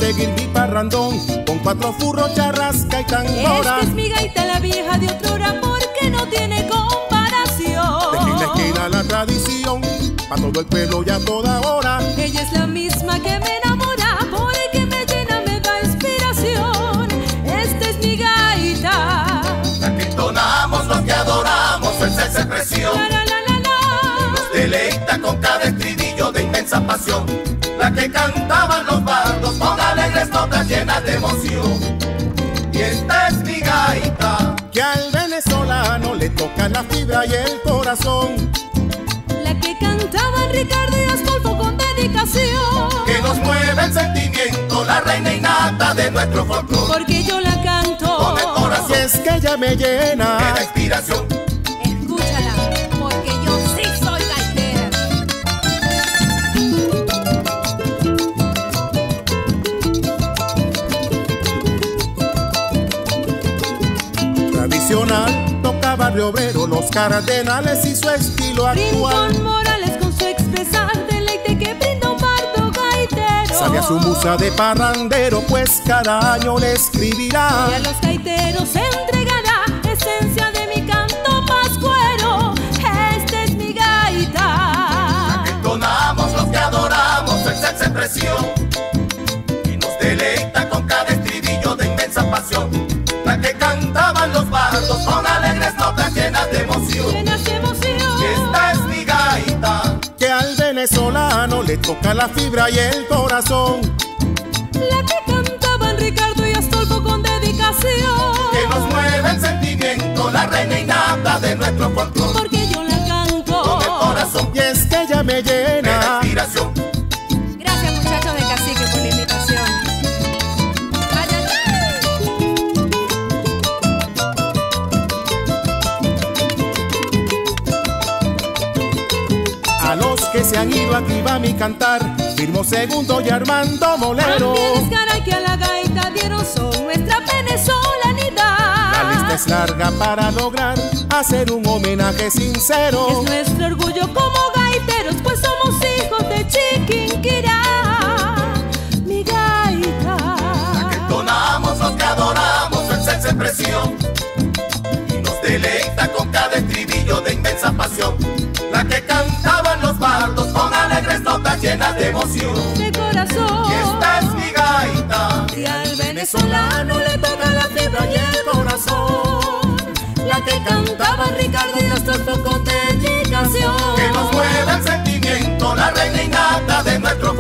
seguir mi parrandón con 4 furros, charrasca y tambora. Esta es mi gaita, la vieja de otrora, porque no tiene comparación. De esquina a esquina la tradición, pa' todo el pueblo y a toda hora. Ella es la misma que me enamora, porque me llena, me da inspiración. Esta es mi gaita, la que entonamos los que adoramos, fuerza y expresión. Nos deleita con cada estribillo de inmensa pasión. La que cantaban los bardos con alegres notas llenas de emoción. Y esta es mi gaita, que al venezolano le toca la fibra y el corazón. la que cantaban Ricardo y Astolfo con dedicación. que nos mueve el sentimiento, la reina innata de nuestro folclore. Porque yo la canto Con el corazón, Y es que ella me llena, que da inspiración. escúchala, porque yo sí soy gaitera. tradicional, toca barrio obrero, los cardenales y su estilo actual. Rincón Morales con su expresar deleite que brinda un bardo gaitero. Sabe a su musa de parrandero, pues cada año le escribirá. Y a los gaiteros se entregará esencia de mi canto pascuero. Esta es mi gaita, Entonamos los que adoramos, fuerza y expresión. Y nos deleita con cada estribillo de inmensa pasión. La que cantaban los bardos con alegres notas llenas de emoción. llenas de emoción. Y esta es mi gaita, Que al venezolano le toca la fibra y el corazón. La que cantaban Ricardo y Astolfo con dedicación. que nos mueve el sentimiento, la reina innata de nuestro folclore. Porque yo la canto Con el corazón, Y es que ella me que da llena, inspiración. Gracias muchachos de Cacique por la invitación. a los que se han ido aquí va mi cantar. Firmo Segundo y Armando Molero. También Garay que a la gaita dieron son nuestra venezolanidad. La lista es larga para lograr hacer un homenaje sincero. Es nuestro orgullo como gaiteros, pues somos hijos de Chiquinquirá. Mi gaita, Que entonamos los que adoramos, fuerza y expresión. Y nos deleita con cada estribillo de inmensa pasión. La que cantaban los bardos con alegres notas llenas de emoción. de corazón. Y esta es mi gaita, Y al venezolano le toca la fibra y el corazón. La que cantaba Ricardo y Astolfo con dedicación. que nos mueve el sentimiento, la reina innata de nuestro